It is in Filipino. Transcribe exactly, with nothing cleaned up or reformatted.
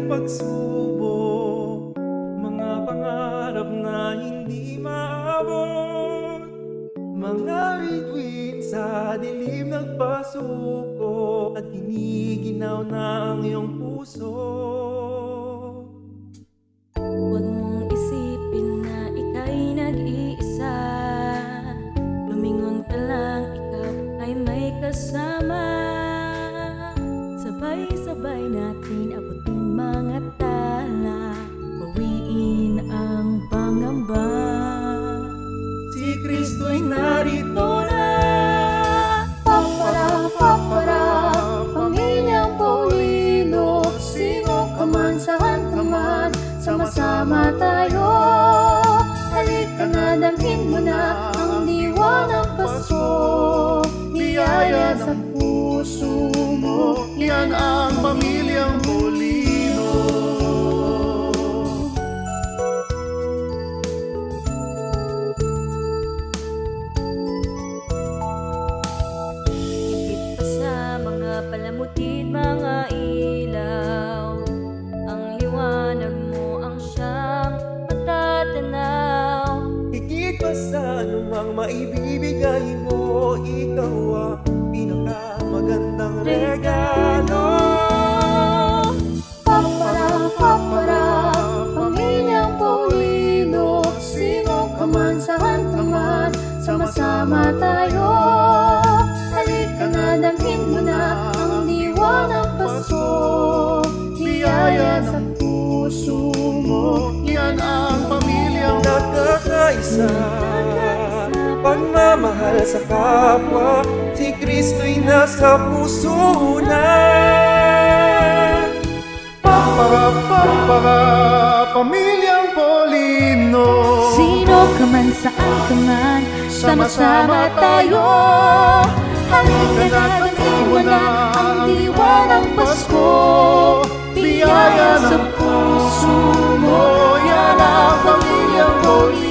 pagsubok, mga pangarap na hindi maabot, mga bituin sa dilim nagpasuko at giniginaw ng iyong puso. Huwag mong isipin na ika'y nag-iisa, lumingon ka lang, ikaw ay may kasama. Sabay-sabay natin abutin mga tala, bawiin ang pangamba. Si Kristo'y narito na. Papara, papara, pamilyang Paulino, sino ka man, saan ka man, sama-sama tayo. Halika na, damhin mo na ang diwa ng Pasko, biyaya sa puso mo, yan ang pamilyang Paulino. Higit pa sa mga palamutin, mga ilaw, ang liwanag mo ang siyang matatanaw. Higit pa sa anumang maibibigay mo, ikaw ang pinakamagandang regalo. Papara, papara, pamilyang Paulino, sino ka man, saan ka man, sama-sama tayo. Halika na, damhin mo na ang diwa ng Pasko, biyaya sa puso mo, yan ang pamilyang Nagkakaisa, pagmamahal sa kapwa, si Kristo'y nasa puso na. Papara, papara, pamilyang Paulino, Sino ka man, saan ka man, sama-sama tayo. Halika na, damhin mo na ang diwa ng Pasko, biyaya sa puso mo, yan ang pamilyang Paulino.